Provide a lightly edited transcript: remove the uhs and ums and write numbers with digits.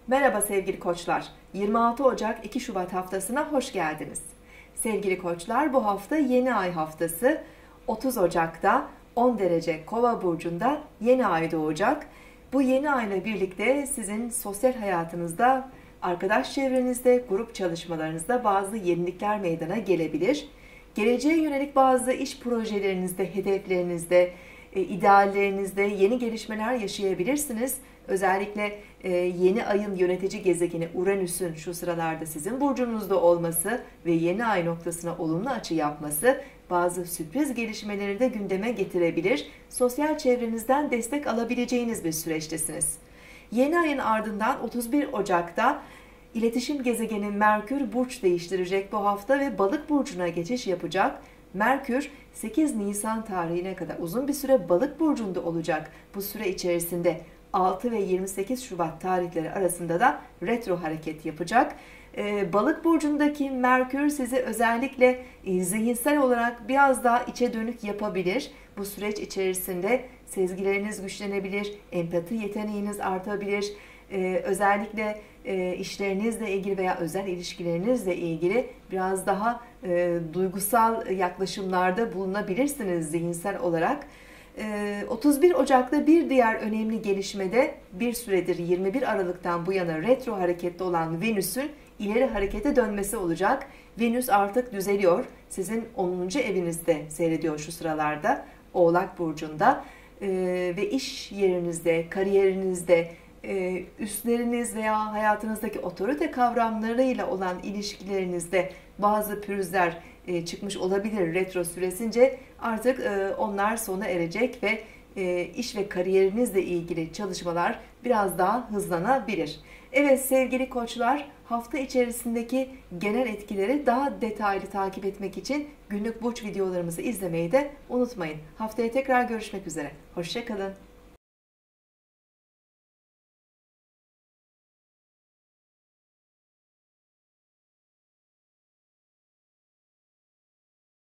Merhaba sevgili koçlar. 26 Ocak 2 Şubat haftasına hoş geldiniz. Sevgili koçlar, bu hafta yeni ay haftası. 30 Ocak'ta 10 derece Kova burcunda yeni ay doğacak. Bu yeni ayla birlikte sizin sosyal hayatınızda, arkadaş çevrenizde, grup çalışmalarınızda bazı yenilikler meydana gelebilir. Geleceğe yönelik bazı iş projelerinizde, hedeflerinizde, ideallerinizde yeni gelişmeler yaşayabilirsiniz. Özellikle yeni ayın yönetici gezegeni Uranüs'ün şu sıralarda sizin burcunuzda olması ve yeni ay noktasına olumlu açı yapması bazı sürpriz gelişmeleri de gündeme getirebilir. Sosyal çevrenizden destek alabileceğiniz bir süreçtesiniz. Yeni ayın ardından 31 Ocak'ta iletişim gezegeni Merkür burç değiştirecek bu hafta ve Balık burcuna geçiş yapacak. Merkür 8 Nisan tarihine kadar uzun bir süre Balık burcunda olacak. Bu süre içerisinde 6 ve 28 Şubat tarihleri arasında da retro hareket yapacak. Balık burcundaki Merkür sizi özellikle zihinsel olarak biraz daha içe dönük yapabilir. Bu süreç içerisinde sezgileriniz güçlenebilir, empati yeteneğiniz artabilir. Özellikle işlerinizle ilgili veya özel ilişkilerinizle ilgili biraz daha duygusal yaklaşımlarda bulunabilirsiniz zihinsel olarak. 31 Ocak'ta bir diğer önemli gelişmede bir süredir 21 Aralık'tan bu yana retro harekette olan Venüs'ün ileri harekete dönmesi olacak. Venüs artık düzeliyor. Sizin 10. evinizde seyrediyor şu sıralarda. Oğlak burcunda ve iş yerinizde, kariyerinizde, üstleriniz veya hayatınızdaki otorite kavramlarıyla olan ilişkilerinizde bazı pürüzler çıkmış olabilir retro süresince. Artık onlar sona erecek ve iş ve kariyerinizle ilgili çalışmalar biraz daha hızlanabilir. Evet sevgili koçlar, hafta içerisindeki genel etkileri daha detaylı takip etmek için günlük burç videolarımızı izlemeyi de unutmayın. Haftaya tekrar görüşmek üzere. Hoşça kalın.